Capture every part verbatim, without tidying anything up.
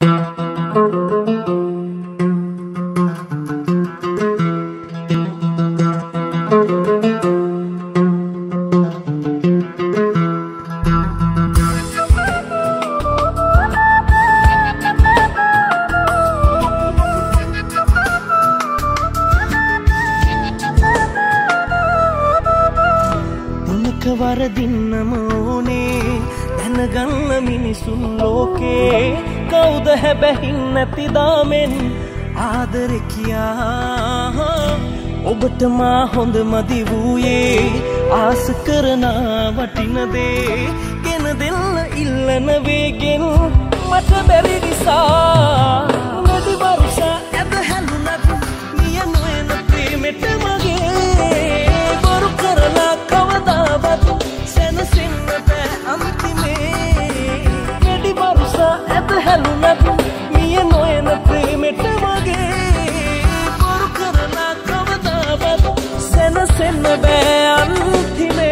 වරදින්නම ඕනේ දැනගන්න මිනිසුන් ලෝකේ කවුද හැබැහින් නැති දාමෙන් ආදරේ කියා ඔබට මා හොඳ මදි වූයේ ආස කරන වටින දේ ගෙන දෙන්න ඉල්ලන වේගෙන් මට බැරි නිසා නැති වරුසා ඇද හැලුණත් මිය නොයන ප්‍රේමෙට මගේ බොරු කරලා කවදාවත් සැනසෙන්න බෑ අන්තිමේ නැති වරුසා ඇද හැලුණත් මිය නොයන ප්‍රේමෙට මගේ බොරු කරලා කවදාවත් සැනසෙන්න බෑ අන්තිමේ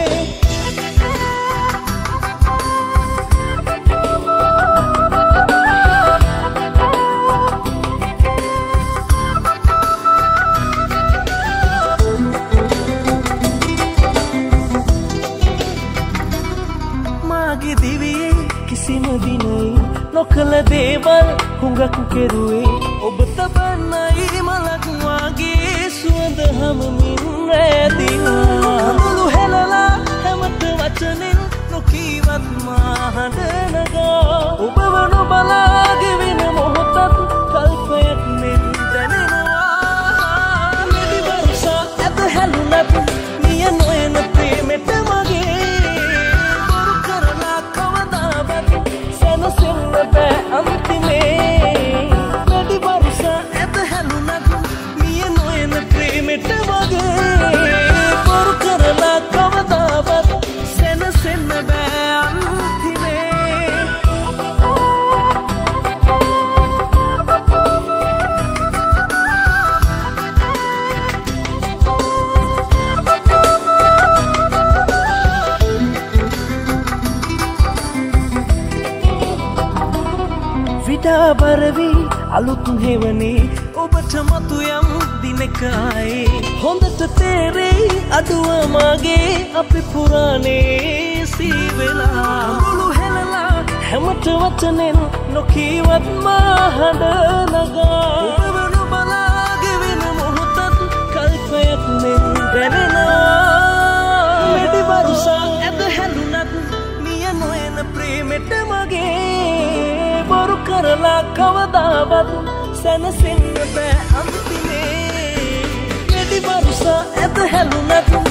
කිසිම දිනේ නොකල දේවල් හුඟක් කෙරුවේ ඔබ තබන්නයි මලක් වාගේ සුවඳ හමමින් රැඳිලා මුළු හෙලලා හැමත වචනෙන් නොකීවත් මා හඬ නගා ඔබව නොබලා ගෙවෙන මොහොතක් කල්පයක් මෙන් දැනෙනවා නිදි වරුසා ඇද හැලුණත් මිය නොයන ප්‍රේමෙට මගේ සැනසෙන්න බෑ අන්තිමේ නැති වරුසා ඇද හැලුණත් මිය නොයන ප්‍රේමෙට වගේ බොරු කරලා කවදාවත් සැනසෙන්න බෑ අන්තිමේ බරවි අලුත් හෙවනේ ඔබට මතු යම් දිනක ආයේ හොඳට තේරෙයි අඩුව මාගේ අපි පුරානේ සීවෙලා මුළු හෙලලා හැමත වචනෙන් නොකීවත් මා හඬ නගා ඔබව නොබලා ගෙවෙන මොහොතත් කල්පයක් මෙන් දැනෙනවා මෙදි වරුසා ඇද හැලුණත් මිය නොයන ප්‍රේමෙට මගේ බොරු කරලා කවදාවත් සැනසෙන්න බෑ අන්තිමේ නැති වරුසා ඇද හැලුණත්